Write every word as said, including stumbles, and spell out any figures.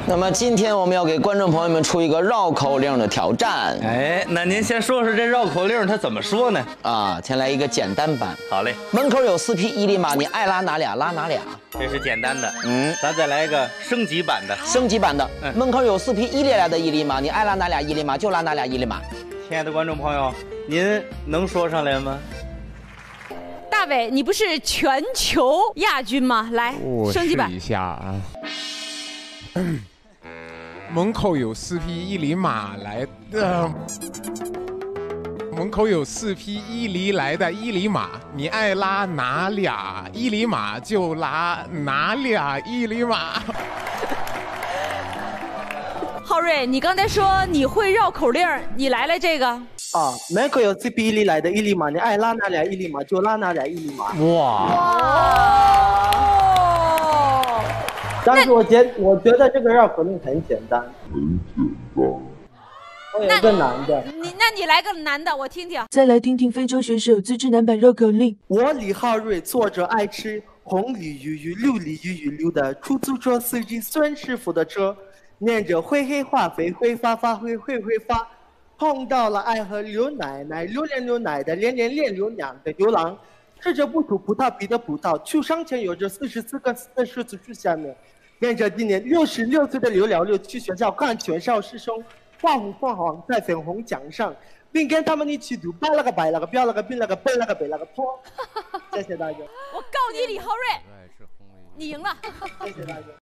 那么今天我们要给观众朋友们出一个绕口令的挑战。 哎，那您先说说这绕口令它怎么说呢？ 啊，先来一个简单版。 好嘞。 门口有四匹一里马，你爱拉哪俩拉哪俩。 这是简单的。嗯，咱再来一个升级版的。 升级版的。嗯，门口有四匹一咧咧的一里马，你爱拉哪俩一里马就拉哪俩一里马。 亲爱的观众朋友，您能说上来吗？ 大伟，你不是全球亚军吗？来，升级版一下啊。门口有四匹一里马来的，门口有四匹一里来的一里马，你爱拉哪俩一里马就拉哪俩一里马。 浩瑞，你刚才说你会绕口令，你来了这个。 啊，门口有四匹一里来的一里马，你爱拉哪俩一里马就拉哪俩一里马。 哇！ 哇！ 但是我觉我觉得这个绕口令很简单，很简单。我有一个男的， 你那你来个男的，我听听。 再来听听非洲选手自制男版绕口令。 我李浩瑞坐着爱吃红鲤鱼鱼绿鲤鱼鱼溜的出租车司机孙师傅的车，念着灰黑化肥挥发发灰会挥发，碰到了爱喝刘奶奶榴莲牛奶的连连练牛娘的牛郎，吃着不吐葡萄皮的葡萄，去商前有着四十四个四十字树下面。跟着今年六十六岁的刘了六去学校看全校师兄画虎凤凰在粉红奖上，并跟他们一起读掰了个白了个标了个并了个背了个北了个坡。谢谢大家。 我告你李浩瑞，你赢了。 谢谢大家。